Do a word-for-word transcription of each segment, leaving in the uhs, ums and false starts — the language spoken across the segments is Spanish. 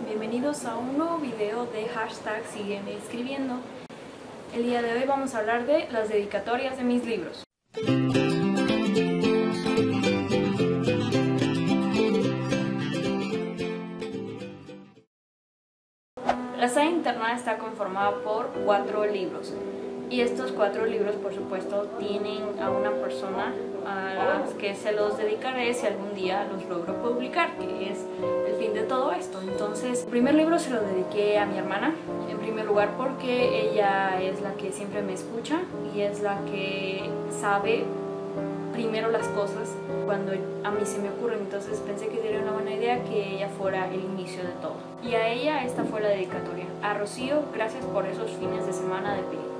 bienvenidos a un nuevo video de hashtag Sígueme Escribiendo. El día de hoy vamos a hablar de las dedicatorias de mis libros. La saga internada está conformada por cuatro libros y estos cuatro libros, por supuesto, tienen a una persona a las que se los dedicaré si algún día los logro publicar, que es el fin de todo esto. Entonces, el primer libro se lo dediqué a mi hermana, en primer lugar porque ella es la que siempre me escucha y es la que sabe primero las cosas cuando a mí se me ocurren. Entonces pensé que sería una buena idea que ella fuera el inicio de todo. Y a ella esta fue la dedicatoria. A Rocío, gracias por esos fines de semana de películas.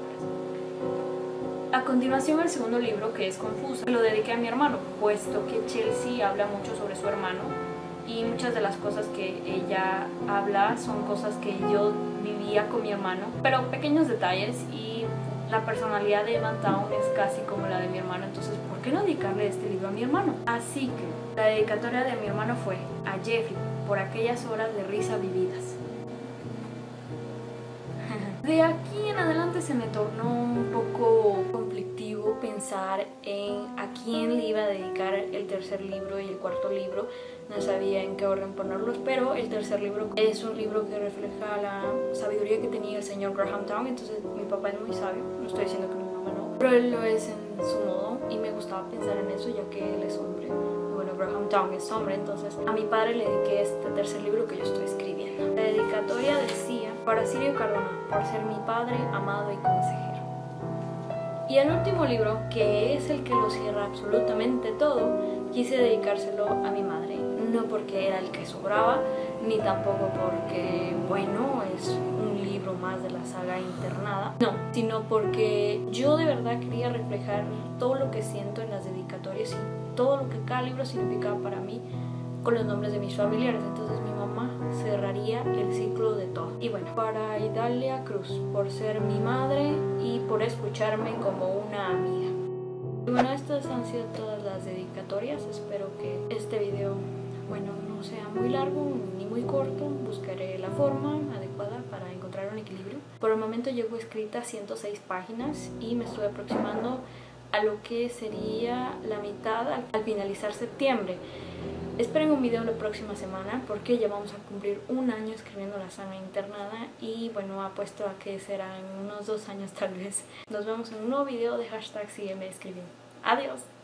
A continuación, el segundo libro, que es Confusa, lo dediqué a mi hermano, puesto que Chelsea habla mucho sobre su hermano y muchas de las cosas que ella habla son cosas que yo vivía con mi hermano, pero pequeños detalles, y la personalidad de Evan Town es casi como la de mi hermano. Entonces, ¿por qué no dedicarle este libro a mi hermano? Así que la dedicatoria de mi hermano fue a Jeffrey, por aquellas horas de risa vividas. De aquí en adelante se me tornó un poco conflictivo pensar en a quién le iba a dedicar el tercer libro y el cuarto libro. No sabía en qué orden ponerlos, pero el tercer libro es un libro que refleja la sabiduría que tenía el señor Graham Town. Entonces mi papá es muy sabio, no estoy diciendo que mi mamá no, pero él lo es en su modo y me gustaba pensar en eso ya que él es hombre. Y bueno, Graham Town es hombre, entonces a mi padre le dediqué este tercer libro que yo estoy escribiendo. La dedicatoria decía: para Sirio Cardona, por ser mi padre, amado y consejero. Y el último libro, que es el que lo cierra absolutamente todo, quise dedicárselo a mi madre. No porque era el que sobraba, ni tampoco porque, bueno, es un libro más de la saga internada. No, sino porque yo de verdad quería reflejar todo lo que siento en las dedicatorias y todo lo que cada libro significaba para mí con los nombres de mis familiares. Entonces mi mamá cerraría el ciclo de todo. Y bueno, para Idalia Cruz, por ser mi madre y por escucharme como una amiga. Y bueno, estas han sido todas las dedicatorias. Espero que este video, bueno, no sea muy largo ni muy corto. Buscaré la forma adecuada para encontrar un equilibrio. Por el momento llevo escrita ciento seis páginas y me estoy aproximando a lo que sería la mitad al finalizar septiembre. Esperen un video la próxima semana porque ya vamos a cumplir un año escribiendo la saga internada y bueno, apuesto a que serán unos dos años tal vez. Nos vemos en un nuevo video de hashtag Sígueme Escribiendo. Adiós.